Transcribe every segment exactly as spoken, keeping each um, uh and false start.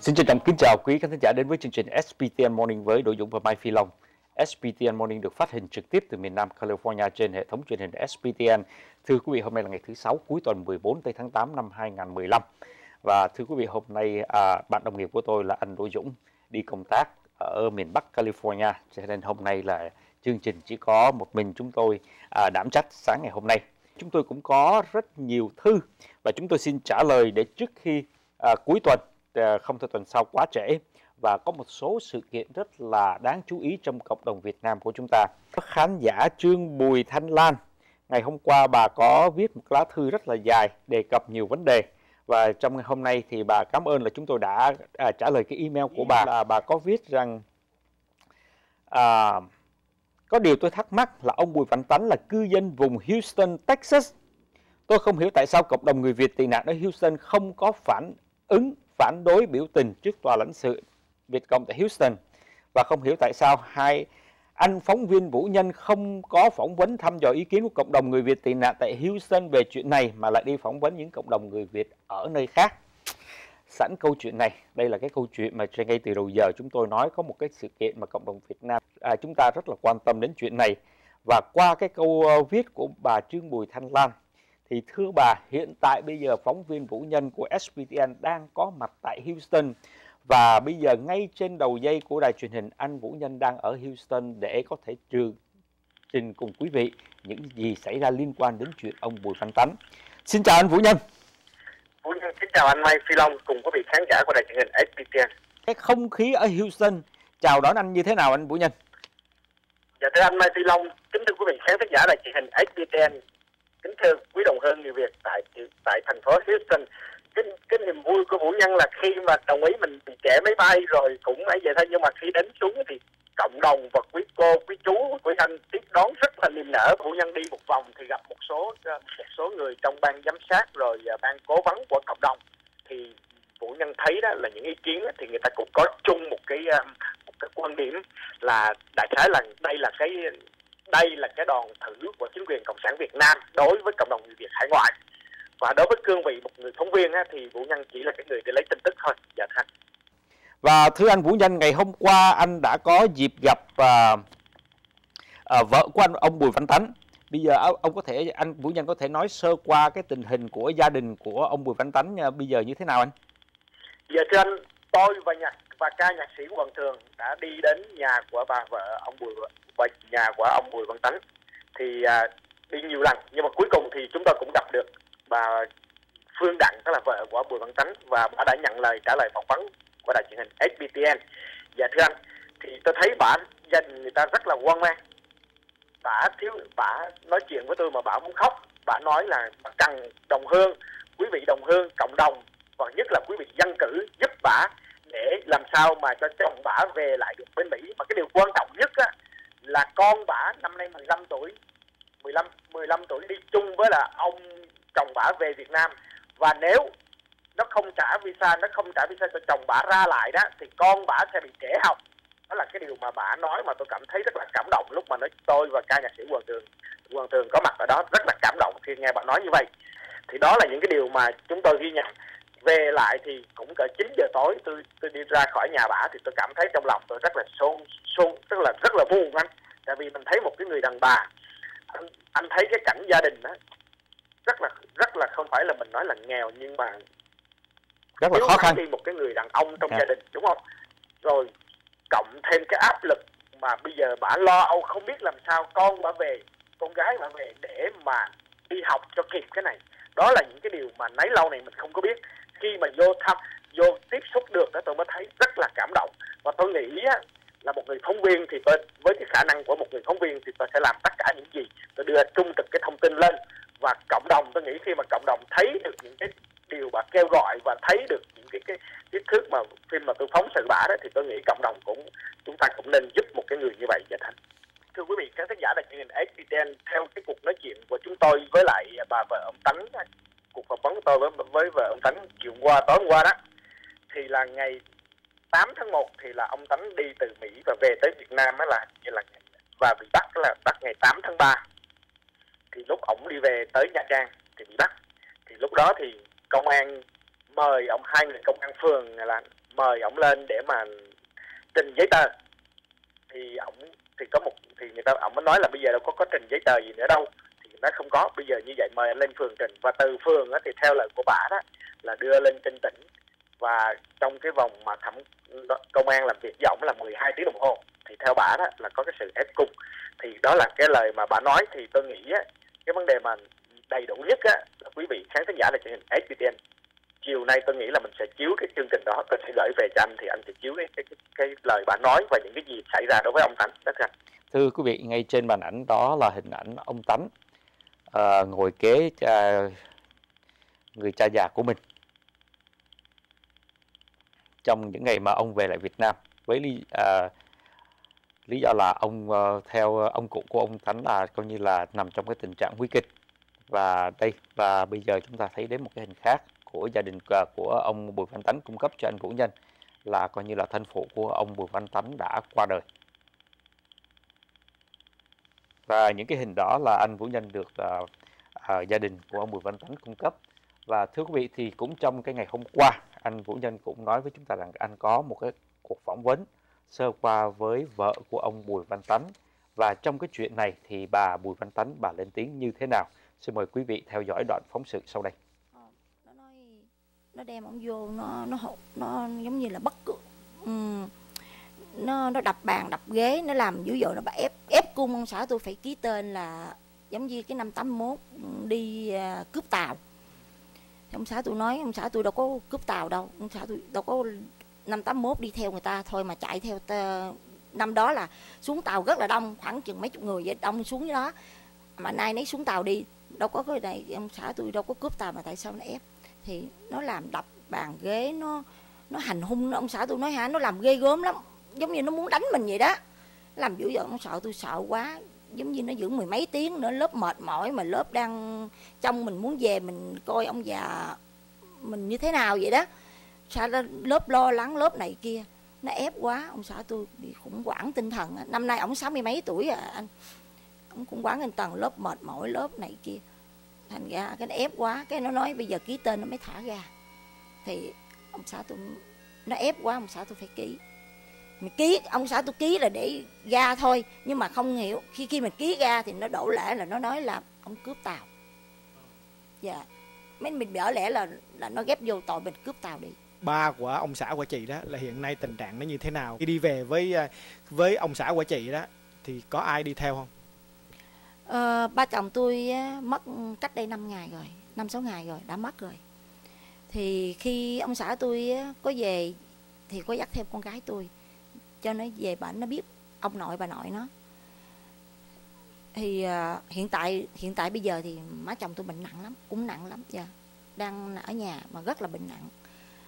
Xin trân trọng kính chào quý khán thính giả đến với chương trình ét pê tê en Morning với Đỗ Dũng và Mai Phi Long. ét pê tê en Morning được phát hình trực tiếp từ miền Nam California trên hệ thống truyền hình ét pê tê en. Thưa quý vị, hôm nay là ngày thứ Sáu cuối tuần mười bốn tây tháng tám năm hai nghìn không trăm mười lăm. Và thưa quý vị, hôm nay à, bạn đồng nghiệp của tôi là anh Đỗ Dũng đi công tác ở miền Bắc California, cho nên hôm nay là chương trình chỉ có một mình chúng tôi à, đảm trách sáng ngày hôm nay. Chúng tôi cũng có rất nhiều thư và chúng tôi xin trả lời để trước khi à, cuối tuần, à, không thôi tuần sau quá trễ. Và có một số sự kiện rất là đáng chú ý trong cộng đồng Việt Nam của chúng ta. Khán giả Trương Bùi Thanh Lan, ngày hôm qua bà có viết một lá thư rất là dài đề cập nhiều vấn đề. Và trong ngày hôm nay thì bà cảm ơn là chúng tôi đã à, trả lời cái email của bà. Là bà có viết rằng à, có điều tôi thắc mắc là ông Bùi Văn Tánh là cư dân vùng Houston, Texas. Tôi không hiểu tại sao cộng đồng người Việt tị nạn ở Houston không có phản ứng, phản đối biểu tình trước tòa lãnh sự Việt Cộng tại Houston. Và không hiểu tại sao hai anh phóng viên Vũ Nhân không có phỏng vấn thăm dò ý kiến của cộng đồng người Việt tị nạn tại Houston về chuyện này mà lại đi phỏng vấn những cộng đồng người Việt ở nơi khác. Sẵn câu chuyện này, đây là cái câu chuyện mà ngay từ đầu giờ chúng tôi nói có một cái sự kiện mà cộng đồng Việt Nam à, chúng ta rất là quan tâm đến chuyện này. Và qua cái câu viết của bà Trương Bùi Thanh Lan thì thưa bà, hiện tại bây giờ phóng viên Vũ Nhân của ét pê tê en đang có mặt tại Houston. Và bây giờ ngay trên đầu dây của đài truyền hình, anh Vũ Nhân đang ở Houston để có thể trừ trình cùng quý vị những gì xảy ra liên quan đến chuyện ông Bùi Văn Tánh. Xin chào anh Vũ Nhân. Vũ Nhân xin chào anh Mai Phi Long cùng quý vị khán giả của đài truyền hình ét pê tê en. Cái không khí ở Houston chào đón anh như thế nào anh Vũ Nhân? Dạ thưa anh Mai Phi Long, kính thưa quý vị khán giả đài truyền hình ét pê tê en, kính thưa quý đồng hương người Việt tại tại thành phố Houston. Cái, cái niềm vui của Vũ Nhân là khi mà đồng ý mình bị trễ máy bay rồi cũng ấy vậy thôi, nhưng mà khi đến xuống thì cộng đồng và quý cô, quý chú, quý anh tiếp đón rất là niềm nở. Vũ Nhân đi một vòng thì gặp một số một số người trong ban giám sát rồi ban cố vấn của cộng đồng, thì Vũ Nhân thấy đó là những ý kiến đó, thì người ta cũng có chung một cái một cái quan điểm là đại khái là đây là cái đây là cái đòn thử của chính quyền cộng sản Việt Nam đối với cộng đồng người Việt hải ngoại. Và đối với cương vị một người phóng viên á, thì Vũ Nhân chỉ là cái người để lấy tin tức thôi. Dạ thưa. Và thưa anh Vũ Nhân, ngày hôm qua anh đã có dịp gặp à, à, vợ của anh, ông Bùi Văn Tánh. Bây giờ ông có thể anh Vũ Nhân có thể nói sơ qua cái tình hình của gia đình của ông Bùi Văn Tánh bây giờ như thế nào anh? Dạ thưa anh, tôi và nhạc và ca nhạc sĩ Quần Thường đã đi đến nhà của bà vợ ông Bùi và nhà của ông Bùi Văn Tánh. Thì à, đi nhiều lần nhưng mà cuối cùng thì chúng tôi cũng gặp được bà Phương Đặng, tức là vợ của Bùi Văn Tánh, và bà đã nhận lời trả lời phỏng vấn của đài truyền hình ét pê tê en. Dạ thưa anh, thì tôi thấy bà gia đình người ta rất là hoang mang. Bà thiếu bà nói chuyện với tôi mà bà muốn khóc. Bà nói là bà cần đồng hương, quý vị đồng hương, cộng đồng và nhất là quý vị dân cử giúp bà để làm sao mà cho chồng bà về lại được bên Mỹ. Mà cái điều quan trọng nhất á, là con bà năm nay mười lăm tuổi, mười lăm, mười lăm tuổi đi chung với là ông chồng bà về Việt Nam, và nếu nó không trả visa, nó không trả visa cho chồng bà ra lại đó thì con bà sẽ bị trễ học. Đó là cái điều mà bà nói mà tôi cảm thấy rất là cảm động lúc mà nói tôi và ca nhạc sĩ Quần Thường Quần Thường có mặt ở đó, rất là cảm động khi nghe bà nói như vậy. Thì đó là những cái điều mà chúng tôi ghi nhận. Về lại thì cũng cỡ chín giờ tối tôi tôi đi ra khỏi nhà bà thì tôi cảm thấy trong lòng tôi rất là xôn xôn tức là rất là buồn anh. Tại vì mình thấy một cái người đàn bà, anh, anh thấy cái cảnh gia đình đó rất là rất là không phải là mình nói là nghèo, nhưng mà rất là khó khăn. Đi một cái người đàn ông trong yeah. gia đình, đúng không? Rồi cộng thêm cái áp lực mà bây giờ bà lo âu không biết làm sao con bà về, con gái bà về để mà đi học cho kịp cái này. Đó là những cái điều mà nấy lâu này mình không có biết. Khi mà vô thăm, vô tiếp xúc được đó, tôi mới thấy rất là cảm động. Và tôi nghĩ á, là một người phóng viên thì tôi, với cái khả năng của một người phóng viên thì tôi sẽ làm tất cả những gì, tôi đưa trung thực cái thông tin lên. Và cộng đồng, tôi nghĩ khi mà cộng đồng thấy được những cái điều bà kêu gọi và thấy được những cái cái cái thước mà phim mà tôi phóng sự bả đó, thì tôi nghĩ cộng đồng cũng chúng ta cũng nên giúp một cái người như vậy. Dạ thành. Thưa quý vị khán giả đài truyền hình ét pê tê en, theo cái cuộc nói chuyện của chúng tôi với lại bà vợ ông Tánh, cuộc phỏng vấn của tôi với với vợ ông Tánh chiều qua tối hôm qua đó, thì là ngày tám tháng một thì là ông Tánh đi từ Mỹ và về tới Việt Nam đó, là như là và bị bắt là bắt ngày tám tháng ba. Thì lúc ổng đi về tới Nha Trang thì bị bắt. Thì lúc đó thì công an mời ông, hai người công an phường là mời ổng lên để mà trình giấy tờ, thì ổng thì có một thì người ta ổng mới nói là bây giờ đâu có có trình giấy tờ gì nữa đâu, thì nó không có, bây giờ như vậy mời anh lên phường trình, và từ phường á, thì theo lời của bả đó là đưa lên trên tỉnh, và trong cái vòng mà thẩm công an làm việc với ổng là mười hai tiếng đồng hồ, thì theo bả đó là có cái sự ép cung. Thì đó là cái lời mà bà nói. Thì tôi nghĩ á, cái vấn đề mà đầy đủ nhất á là quý vị khán thính giả là truyền hình ét pê tê en, chiều nay tôi nghĩ là mình sẽ chiếu cái chương trình đó, tôi sẽ gửi về cho anh, thì anh sẽ chiếu cái cái, cái, cái lời bà nói và những cái gì xảy ra đối với ông Tánh đó anh. Thưa quý vị, ngay trên màn ảnh đó là hình ảnh ông Tánh à, ngồi kế cha, người cha già của mình trong những ngày mà ông về lại Việt Nam, với lý à, lý do là ông uh, theo ông cụ của ông Tánh là coi như là nằm trong cái tình trạng nguy kịch. Và đây, và bây giờ chúng ta thấy đến một cái hình khác của gia đình uh, của ông Bùi Văn Tánh cung cấp cho anh Vũ Nhân, là coi như là thân phụ của ông Bùi Văn Tánh đã qua đời. Và những cái hình đó là anh Vũ Nhân được uh, uh, gia đình của ông Bùi Văn Tánh cung cấp. Và thưa quý vị, thì cũng trong cái ngày hôm qua, anh Vũ Nhân cũng nói với chúng ta rằng anh có một cái cuộc phỏng vấn sơ qua với vợ của ông Bùi Văn Tánh. Và trong cái chuyện này thì bà Bùi Văn Tánh bà lên tiếng như thế nào? Xin mời quý vị theo dõi đoạn phóng sự sau đây. Ờ, nó nói nó đem ông vô, nó nó nó giống như là bất cứ um, nó nó đập bàn đập ghế, nó làm dữ dội, nó ép ép cung ông xã tôi phải ký tên là giống như cái năm tám mốt đi uh, cướp tàu. Ông xã tôi nói ông xã tôi đâu có cướp tàu đâu, ông xã tôi đâu có năm tám mốt đi theo người ta thôi mà chạy theo ta, năm đó là xuống tàu rất là đông, khoảng chừng mấy chục người vậy, đông xuống dưới đó mà nay nấy xuống tàu đi, đâu có cái này, ông xã tôi đâu có cướp tàu mà tại sao nó ép. Thì nó làm đập bàn ghế, nó nó hành hung, ông xã tôi nói hả, nó làm ghê gớm lắm, giống như nó muốn đánh mình vậy đó, làm dữ dội. Ông sợ tôi sợ quá, giống như nó giữ mười mấy tiếng nữa, lớp mệt mỏi mà lớp đang trong mình muốn về mình coi ông già mình như thế nào vậy đó, sao lớp lo lắng lớp này kia, nó ép quá. Ông xã tôi bị khủng hoảng tinh thần, năm nay ổng sáu mươi mấy tuổi à anh, ổng khủng hoảng tinh thần, lớp mệt mỏi lớp này kia, thành ra cái nó ép quá, cái nó nói bây giờ ký tên nó mới thả ra. Thì ông xã tôi nó ép quá, ông xã tôi phải ký. Mình ký, ông xã tôi ký là để ra thôi, nhưng mà không hiểu khi khi mình ký ra thì nó đổ lẽ là nó nói là ông cướp tàu. Dạ, mấy mình đỡ lẽ là là nó ghép vô tội mình cướp tàu đi. Ba của ông xã của chị đó là hiện nay tình trạng nó như thế nào? Khi đi về với với ông xã của chị đó thì có ai đi theo không? Ờ, ba chồng tôi mất cách đây năm ngày rồi, năm sáu ngày rồi, đã mất rồi. Thì khi ông xã tôi có về thì có dắt theo con gái tôi, cho nó về bệnh, nó biết ông nội bà nội nó. Thì uh, hiện tại hiện tại bây giờ thì má chồng tôi bệnh nặng lắm, cũng nặng lắm, dạ, đang ở nhà mà rất là bệnh nặng.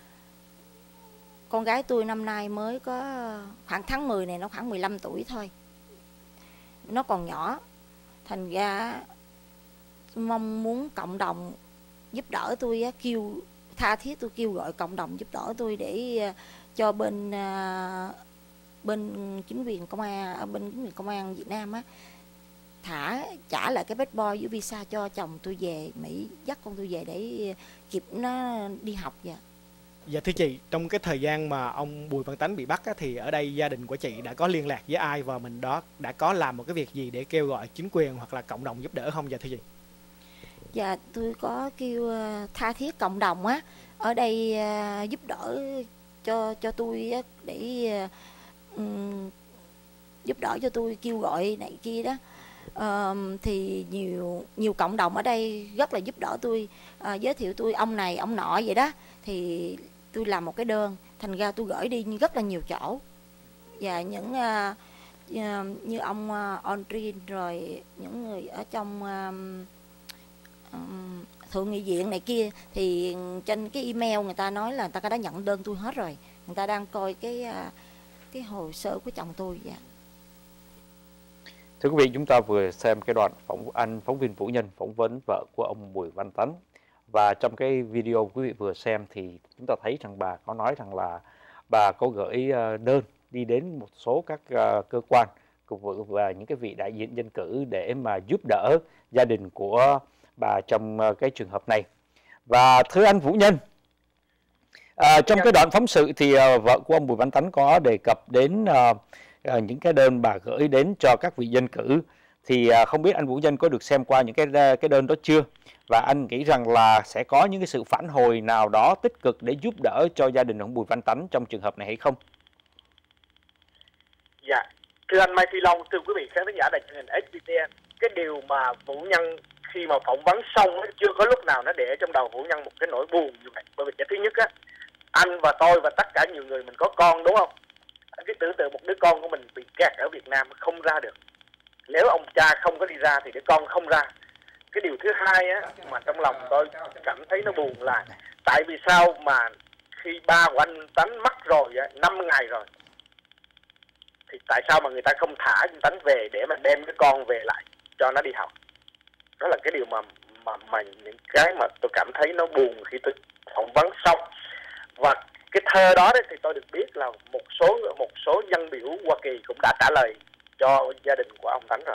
Con gái tôi năm nay mới có khoảng tháng mười này, nó khoảng mười lăm tuổi thôi, nó còn nhỏ, thành ra mong muốn cộng đồng giúp đỡ tôi, kêu tha thiết tôi kêu gọi cộng đồng giúp đỡ tôi để cho bên uh, bên chính quyền công an bên chính quyền công an Việt Nam á thả trả lại cái passport với visa cho chồng tôi về Mỹ, dắt con tôi về để kịp nó đi học. Dạ. Dạ thưa chị, trong cái thời gian mà ông Bùi Văn Tánh bị bắt á, thì ở đây gia đình của chị đã có liên lạc với ai và mình đó đã có làm một cái việc gì để kêu gọi chính quyền hoặc là cộng đồng giúp đỡ không? Dạ thưa chị. Dạ tôi có kêu tha thiết cộng đồng á ở đây uh, giúp đỡ cho cho tôi á, để um, giúp đỡ cho tôi, kêu gọi này kia đó. Uh, thì nhiều nhiều cộng đồng ở đây rất là giúp đỡ tôi, uh, giới thiệu tôi ông này ông nọ vậy đó, thì tôi làm một cái đơn, thành ra tôi gửi đi rất là nhiều chỗ. Và những uh, uh, như ông uh, Ondrin, rồi những người ở trong uh, um, thượng nghị viện này kia, thì trên cái email người ta nói là người ta đã nhận đơn tôi hết rồi, người ta đang coi cái uh, cái hồ sơ của chồng tôi. Dạ. Thưa quý vị, chúng ta vừa xem cái đoạn phỏng anh phóng viên Vũ Nhân phỏng vấn vợ của ông Bùi Văn Tánh. Và trong cái video quý vị vừa xem thì chúng ta thấy rằng bà có nói rằng là bà có gửi đơn đi đến một số các cơ quan và những cái vị đại diện dân cử để mà giúp đỡ gia đình của bà trong cái trường hợp này. Và thưa anh Vũ Nhân, À, trong cái đoạn phóng sự thì uh, vợ của ông Bùi Văn Tánh có đề cập đến uh, uh, những cái đơn bà gửi đến cho các vị dân cử. Thì uh, không biết anh Vũ Nhân có được xem qua những cái cái đơn đó chưa? Và anh nghĩ rằng là sẽ có những cái sự phản hồi nào đó tích cực để giúp đỡ cho gia đình ông Bùi Văn Tánh trong trường hợp này hay không? Dạ, thưa anh Mai Phi Long, thưa quý vị khán giả đài truyền hình ét pê tê en, cái điều mà Vũ Nhân khi mà phỏng vấn xong chưa có lúc nào nó để trong đầu Vũ Nhân một cái nỗi buồn như vậy. Bởi vì cái thứ nhất á, anh và tôi và tất cả nhiều người mình có con đúng không? Anh cứ tưởng tượng một đứa con của mình bị kẹt ở Việt Nam không ra được. Nếu ông cha không có đi ra thì đứa con không ra. Cái điều thứ hai á mà trong lòng tôi cảm thấy nó buồn là tại vì sao mà khi ba của anh Tánh mất rồi á, năm ngày rồi, thì tại sao mà người ta không thả anh Tánh về để mà đem cái con về lại cho nó đi học? Đó là cái điều mà mà mà những cái mà tôi cảm thấy nó buồn khi tôi phỏng vấn xong. Và cái thơ đó đấy thì tôi được biết là một số một số dân biểu Hoa Kỳ cũng đã trả lời cho gia đình của ông Tánh rồi.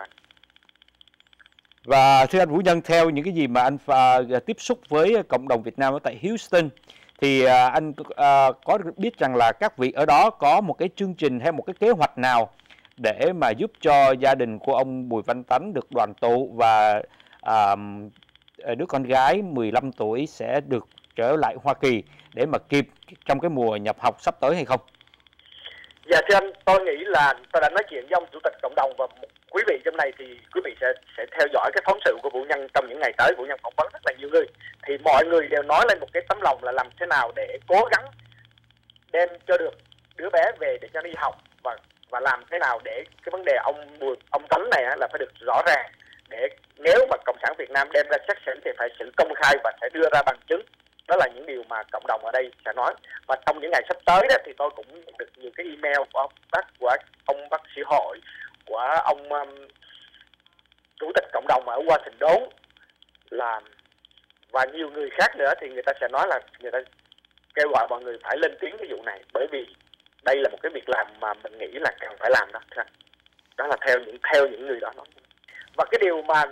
Và thưa anh Vũ Nhân, theo những cái gì mà anh uh, tiếp xúc với cộng đồng Việt Nam ở tại Houston, thì uh, anh uh, có biết rằng là các vị ở đó có một cái chương trình hay một cái kế hoạch nào để mà giúp cho gia đình của ông Bùi Văn Tánh được đoàn tụ và uh, đứa con gái mười lăm tuổi sẽ được trở lại Hoa Kỳ để mà kịp trong cái mùa nhập học sắp tới hay không? Dạ thưa anh, tôi nghĩ là tôi đã nói chuyện với ông chủ tịch cộng đồng và quý vị trong này thì quý vị sẽ sẽ theo dõi cái phóng sự của Vũ Nhân trong những ngày tới. Vũ Nhân phỏng vấn rất là nhiều người, thì mọi người đều nói lên một cái tấm lòng là làm thế nào để cố gắng đem cho được đứa bé về để cho đi học, và và làm thế nào để cái vấn đề ông Bùi ông Tánh này là phải được rõ ràng, để nếu mà Cộng sản Việt Nam đem ra xét xử thì phải xử công khai và sẽ đưa ra bằng chứng. Đó là những điều mà cộng đồng ở đây sẽ nói. Và trong những ngày sắp tới đó thì tôi cũng nhận được nhiều cái email của ông bác của ông bác sĩ hội, của ông um, chủ tịch cộng đồng ở Washington là và nhiều người khác nữa, thì người ta sẽ nói là người ta kêu gọi mọi người phải lên tiếng cái vụ này, bởi vì đây là một cái việc làm mà mình nghĩ là cần phải làm đó. Đó là theo những theo những người đó nói. Và cái điều mà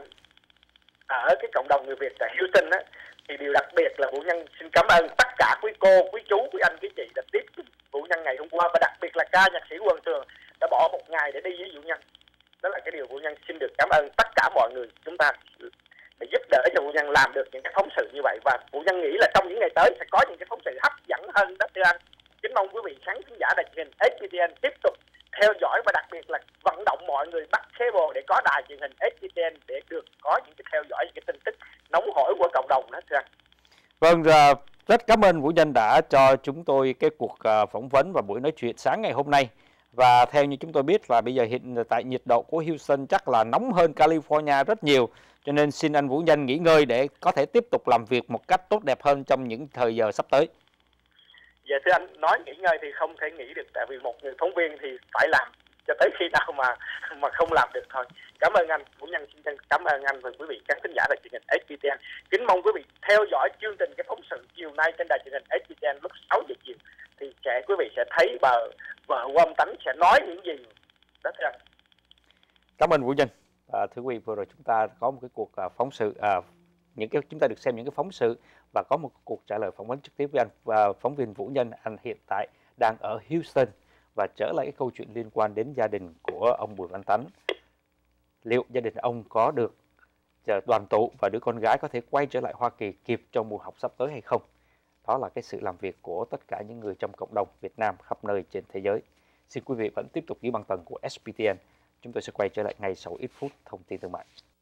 ở cái cộng đồng người Việt tại Houston á, thì điều đặc biệt là Vũ Nhân xin cảm ơn tất cả quý cô, quý chú, quý anh, quý chị đã tiếp Vũ Nhân ngày hôm qua, và đặc biệt là ca nhạc sĩ Quần Trường đã bỏ một ngày để đi với Vũ Nhân. Đó là cái điều Vũ Nhân xin được cảm ơn tất cả mọi người chúng ta để giúp đỡ cho Vũ Nhân làm được những cái phóng sự như vậy. Và Vũ Nhân nghĩ là trong những ngày tới sẽ có những cái phóng sự hấp dẫn hơn đó thưa anh. Kính mong quý vị khán giả đài truyền hình ét pê tê en tiếp tục theo dõi và đặc biệt là vận động mọi người bắt cable để có đài truyền hình ét pê tê en để được có những cái theo dõi những cái tin tức nóng hổi của cộng đồng đó thưa anh. Vâng, rất cảm ơn Vũ Nhân đã cho chúng tôi cái cuộc phỏng vấn và buổi nói chuyện sáng ngày hôm nay. Và theo như chúng tôi biết là bây giờ hiện tại nhiệt độ của Houston chắc là nóng hơn California rất nhiều. Cho nên xin anh Vũ Nhân nghỉ ngơi để có thể tiếp tục làm việc một cách tốt đẹp hơn trong những thời giờ sắp tới. Dạ thưa anh, nói nghỉ ngơi thì không thể nghỉ được, tại vì một người phóng viên thì phải làm cho tới khi nào mà mà không làm được thôi. Cảm ơn anh Vũ Nhân, xin cảm ơn anh và quý vị khán thính giả đài truyền hình ét pê tê en. Kính mong quý vị theo dõi chương trình cái phóng sự chiều nay trên đài truyền hình ét pê tê en lúc sáu giờ chiều, thì sẽ quý vị sẽ thấy bà vợ của ông Tánh sẽ nói những gì đó thưa anh. Cảm ơn Vũ Nhân. À, thưa quý vị, vừa rồi chúng ta có một cái cuộc à, phóng sự à, những cái chúng ta được xem những cái phóng sự và có một cuộc trả lời phỏng vấn trực tiếp với anh. Và phóng viên Vũ Nhân, anh hiện tại đang ở Houston và trở lại cái câu chuyện liên quan đến gia đình của ông Bùi Văn Tánh. Liệu gia đình ông có được đoàn tụ và đứa con gái có thể quay trở lại Hoa Kỳ kịp trong mùa học sắp tới hay không? Đó là cái sự làm việc của tất cả những người trong cộng đồng Việt Nam khắp nơi trên thế giới. Xin quý vị vẫn tiếp tục giữ băng tần của ét pê tê en. Chúng tôi sẽ quay trở lại ngay sau ít phút thông tin thương mại.